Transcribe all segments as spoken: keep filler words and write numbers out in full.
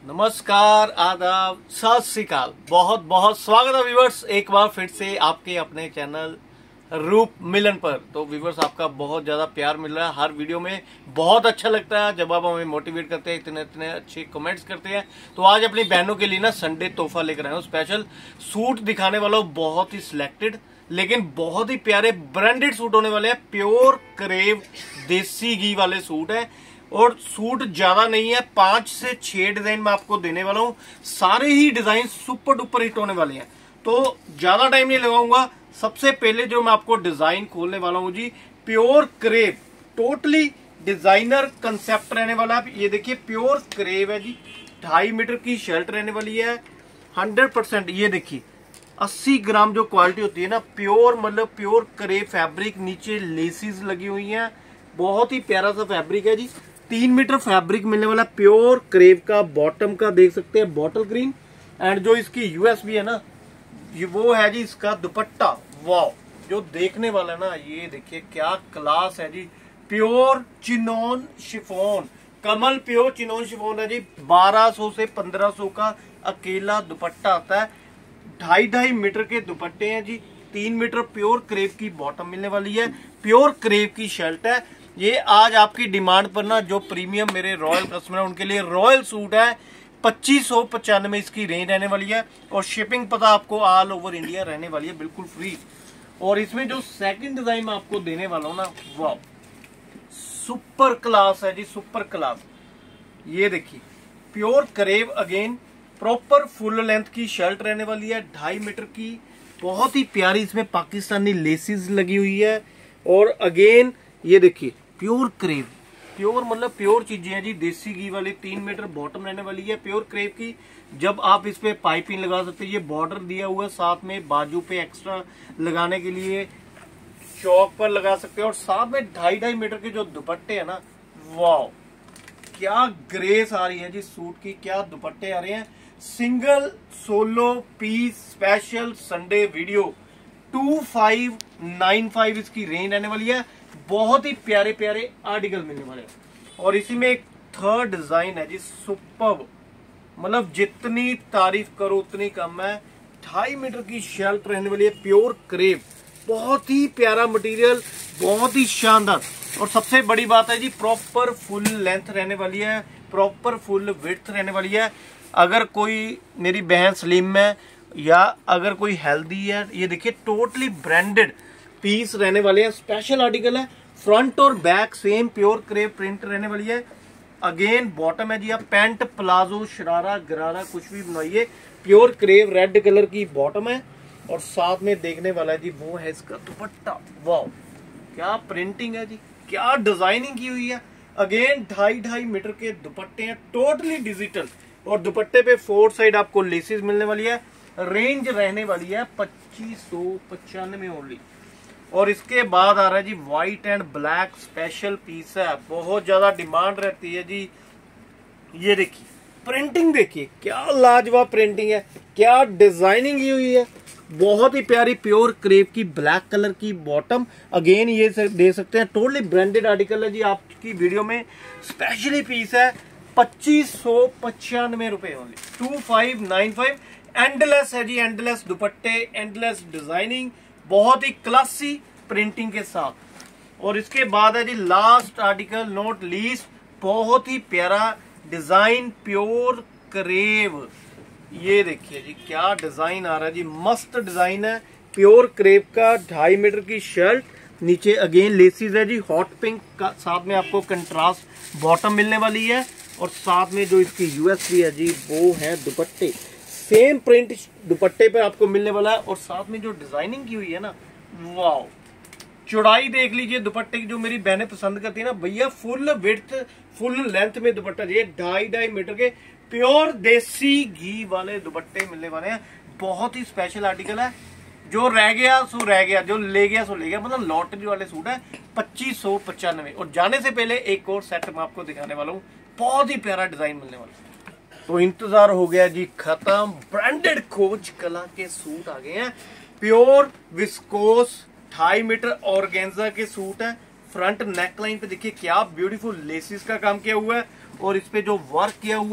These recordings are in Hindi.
नमस्कार, आदाब, सत श्री अकाल। बहुत बहुत स्वागत है व्यूवर्स एक बार फिर से आपके अपने चैनल रूप मिलन पर। तो व्यूवर्स आपका बहुत ज्यादा प्यार मिल रहा है हर वीडियो में। बहुत अच्छा लगता है जब आप हमें मोटिवेट करते हैं, इतने इतने अच्छे कमेंट्स करते हैं। तो आज अपनी बहनों के लिए ना संडे तोहफा लेकर आया हूँ। स्पेशल सूट दिखाने वाला हूँ, बहुत ही सिलेक्टेड लेकिन बहुत ही प्यारे ब्रांडेड सूट होने वाले हैं। प्योर करेव देसी घी वाले सूट है और सूट ज्यादा नहीं है, पांच से छह डिजाइन में आपको देने वाला हूं। सारे ही डिजाइन सुपर डुपर हिट होने वाले हैं, तो ज्यादा टाइम नहीं लगाऊंगा। सबसे पहले जो मैं आपको डिजाइन खोलने वाला हूं जी, pure crepe, totally designer concept रहने वाला है। ये देखिए प्योर करेव है जी, ढाई मीटर की शर्ट रहने वाली है। हंड्रेड परसेंट ये देखिए अस्सी ग्राम जो क्वालिटी होती है ना, प्योर मतलब प्योर करेव फैब्रिक, नीचे लेसिस लगी हुई है। बहुत ही प्यारा सा फैब्रिक है जी। तीन मीटर फैब्रिक मिलने वाला प्योर करेव का। बॉटम का देख सकते हैं बॉटल ग्रीन, एंड जो इसकी यूएसबी है ना, ये वो है जी इसका दुपट्टा। वाह, जो देखने वाला है ना, ये देखिए क्या क्लास है जी। प्योर चिनोन शिफॉन, कमल प्योर चिनोन शिफॉन है जी। बारह सौ से पंद्रह सौ का अकेला दुपट्टा आता है। ढाई ढाई मीटर के दुपट्टे हैं जी। तीन मीटर प्योर करेव की बॉटम मिलने वाली है। प्योर करेव की शर्ट है ये। आज आपकी डिमांड पर ना जो प्रीमियम मेरे रॉयल कस्टमर है उनके लिए रॉयल सूट है। पच्चीस सौ पचानवे इसकी रेंज रहने वाली है और शिपिंग पता आपको ऑल ओवर इंडिया रहने वाली है, बिल्कुल फ्री। और इसमें जो सेकंड डिजाइन मैं आपको देने वाला हूँ ना, वाह सुपर क्लास है जी, सुपर क्लास। ये देखिए pure crepe again, proper full length की शर्ट रहने वाली है, ढाई मीटर की। बहुत ही प्यारी इसमें पाकिस्तानी लेसिस लगी हुई है। और अगेन ये देखिए प्योर करेव, प्योर मतलब प्योर चीजें हैं जी। देसी घी वाली तीन मीटर बॉटम रहने वाली है प्योर करेव की। जब आप इस पे पाइपिंग लगा सकते हैं, ये बॉर्डर दिया हुआ है, साथ में बाजू पे एक्स्ट्रा लगाने के लिए चौक पर लगा सकते हैं। और साथ में ढाई ढाई मीटर के जो दुपट्टे है ना, वाह क्या ग्रेस आ रही है जी सूट की, क्या दुपट्टे आ रहे हैं। Single solo piece special Sunday video, two five nine five इसकी रेंज रहने वाली है। बहुत ही प्यारे प्यारे आर्टिकल मिलने वाले हैं। और इसी में एक थर्ड डिजाइन है जी, सुपर्ब, मतलब जितनी तारीफ करो उतनी कम है। ढाई मीटर की शर्ट रहने वाली है प्योर करेव, बहुत ही प्यारा मटेरियल, बहुत ही शानदार। और सबसे बड़ी बात है जी, प्रॉपर फुल लेंथ रहने वाली है, प्रॉपर फुल विड्थ रहने वाली है। अगर कोई मेरी बहन स्लिम है या अगर कोई हेल्दी है, ये देखिए टोटली ब्रांडेड पीस रहने वाले हैं। स्पेशल आर्टिकल है, फ्रंट और back same pure crepe print रहने वाली है। अगेन बॉटम है जी, आप पैंट प्लाजो शरारा गरारा कुछ भी बनवाइए, प्योर करेव रेड कलर की बॉटम है। और साथ में देखने वाला है जी वो है इसका दुपट्टा। वाह क्या प्रिंटिंग है जी, क्या डिजाइनिंग की हुई है। अगेन ढाई ढाई मीटर के दुपट्टे हैं, टोटली डिजिटल। और दुपट्टे पे फोर साइड आपको लेसिस मिलने वाली है। रेंज रहने वाली है पच्चीस सौ पचानवे ओनली। और इसके बाद आ रहा है जी white and black special piece है, बहुत ज्यादा डिमांड रहती है जी। ये देखिए प्रिंटिंग, देखिए क्या लाजवाब प्रिंटिंग है, क्या डिजाइनिंग की हुई है। बहुत ही प्यारी प्योर करेव की ब्लैक कलर की बॉटम। अगेन ये दे सकते हैं, टोटली ब्रांडेड आर्टिकल है जी। आपकी वीडियो में स्पेशली पीस है पच्चीस सौ पचानवे रुपए only, two five nine five. Endless है जी, एंडलेस दुपट्टे, एंडलेस डिजाइनिंग, बहुत ही क्लासी प्रिंटिंग के साथ। और इसके बाद है जी लास्ट आर्टिकल नॉट लीस्ट, बहुत ही प्यारा डिजाइन प्योर करेव। ये देखिए जी क्या डिजाइन आ रहा है जी, मस्त डिजाइन है प्योर करेव का। ढाई मीटर की शर्ट, नीचे अगेन लेसिस है जी, हॉट पिंक का, साथ में आपको कंट्रास्ट बॉटम मिलने वाली है। और साथ में जो इसकी यूएसबी है जी वो है दुपट्टे, सेम प्रिंट दुपट्टे पे आपको मिलने वाला है। और साथ में जो डिजाइनिंग की हुई है ना, वाह चौड़ाई देख लीजिए दुपट्टे की, जो मेरी बहनें पसंद करती है ना भैया, फुल विड्थ फुल लेंथ में दुपट्टा चाहिए। ढाई ढाई मीटर के प्योर देसी घी वाले दुपट्टे मिलने वाले हैं। बहुत ही स्पेशल आर्टिकल है, जो रह गया सो रह गया, जो ले गया सो ले गया, मतलब लॉटरी वाले सूट है। पच्चीस सौ पचानवे। और जाने से पहले एक और सेट मैं आपको दिखाने वाला हूँ, बहुत ही प्यारा डिजाइन मिलने वाला है। तो इंतजार हो गया जी खत्म, ब्रांडेड खोज कला के सूट आ गए हैं। प्योर विस्कोस ढाई मीटर ऑर्गेन्जा के सूट है। फ्रंट नेक लाइन पे देखिए क्या ब्यूटीफुल लेसिस का काम किया हुआ है और इस पे जो वर्क किया हुआ है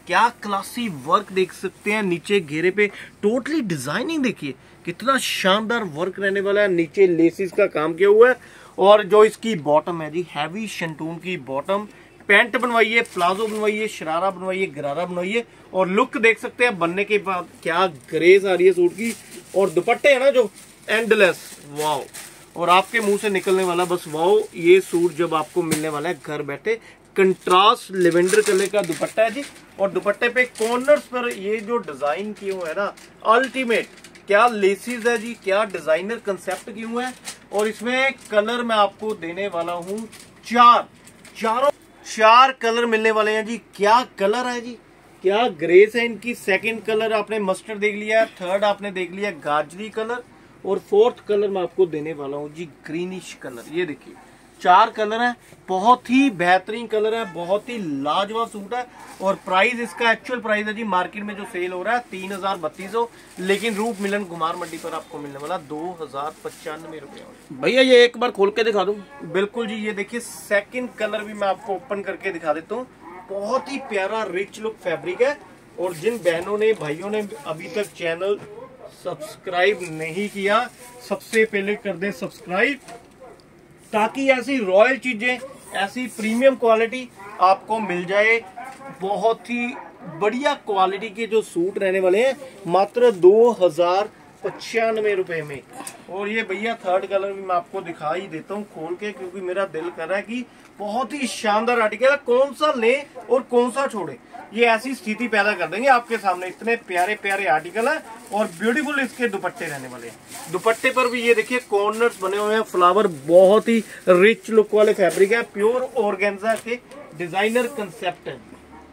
क्या क्लासी वर्क देख सकते हैं नीचे घेरे पे, टोटली डिजाइनिंग देखिए कितना शानदार वर्क रहने वाला है। नीचे लेसिस का काम किया हुआ है और जो इसकी बॉटम है जी हैवी शंटून की बॉटम, पैंट बनवाइए, प्लाजो बनवाइए, शरारा बनवाइए, गरारा बनवाइए और लुक देख सकते हैं बनने के बाद क्या ग्रेस आ रही है सूट की। और दुपट्टे है ना जो एंडलेस, वाओ। और आपके मुंह से निकलने वाला बस वाओ, ये सूट जब आपको मिलने वाला है घर बैठे। कंट्रास्ट लेवेंडर कलर का दुपट्टा है जी और दुपट्टे पे कॉर्नर्स पर ये जो डिजाइन किए हुए है ना अल्टीमेट, क्या लेसिस है जी, क्या डिजाइनर कंसेप्ट किए हुए हैं। और इसमें कलर मैं आपको देने वाला हूं चार, चारों चार कलर मिलने वाले हैं जी। क्या कलर है जी, क्या ग्रेस है इनकी। सेकंड कलर आपने मस्टर्ड देख लिया, थर्ड आपने देख लिया गाजरी कलर और फोर्थ कलर मैं आपको देने वाला हूं जी ग्रीनिश कलर। ये देखिए चार कलर है, बहुत ही बेहतरीन कलर है, बहुत ही लाजवाब सूट है। और प्राइस इसका एक्चुअल प्राइस है जी मार्केट में जो सेल हो रहा है तीन हजार बत्तीस सौ, लेकिन रूप मिलन कुमार मंडी पर आपको मिलने वाला दो हजार पचानवे रुपए। भैया ये एक बार खोल के दिखा दूं? बिल्कुल जी, ये देखिए सेकंड कलर भी मैं आपको ओपन करके दिखा देता हूँ। बहुत ही प्यारा रिच लुक फैब्रिक है। और जिन बहनों ने भाइयों ने अभी तक चैनल सब्सक्राइब नहीं किया, सबसे पहले कर दे सब्सक्राइब, ताकि ऐसी रॉयल चीजें, ऐसी प्रीमियम क्वालिटी आपको मिल जाए। बहुत ही बढ़िया क्वालिटी के जो सूट रहने वाले हैं मात्र दो हजार पचानवे रुपए में। और ये भैया थर्ड कलर भी मैं आपको दिखा ही देता हूँ खोल के, क्योंकि मेरा दिल कर रहा है कि बहुत ही शानदार आर्टिकल है, कौन सा ले और कौन सा छोड़े, ये ऐसी स्थिति पैदा कर देंगे आपके सामने। इतने प्यारे प्यारे आर्टिकल है और ब्यूटीफुल इसके दुपट्टे रहने वाले हैं। दुपट्टे पर भी ये देखिए कॉर्नर्स बने हुए हैं, फ्लावर, बहुत ही रिच लुक वाले फैब्रिक है, प्योर ऑर्गेन्जा के डिजाइनर कंसेप्ट है।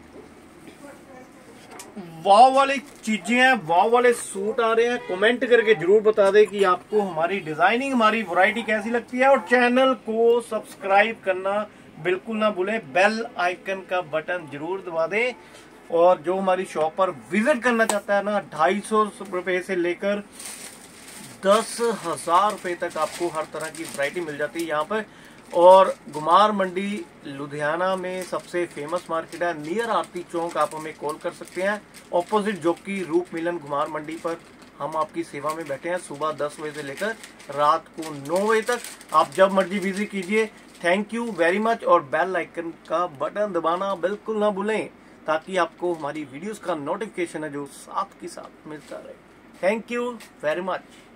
वाव वाली चीजें हैं, वाव वाले सूट आ रहे हैं। कमेंट करके जरूर बता दें कि आपको हमारी डिजाइनिंग, हमारी वैरायटी कैसी लगती है। और चैनल को सब्सक्राइब करना बिल्कुल ना भूलें, बेल आइकन का बटन जरूर दबा दें। और जो हमारी शॉप पर विजिट करना चाहता है ना, ढाई सौ रुपए से लेकर दस हजार रुपए तक आपको हर तरह की वैरायटी मिल जाती है यहाँ पर। और कुमार मंडी लुधियाना में सबसे फेमस मार्केट है, नियर आरती चौक। आप हमें कॉल कर सकते हैं, ऑपोजिट जोकी रूप मिलन कुमार मंडी पर हम आपकी सेवा में बैठे हैं सुबह दस बजे से लेकर रात को नौ बजे तक। आप जब मर्जी विजिट कीजिए। Thank you very much. और बेल आइकन का बटन दबाना बिल्कुल ना भूलें, ताकि आपको हमारी वीडियोस का नोटिफिकेशन है जो साथ के साथ मिलता रहे। Thank you very much.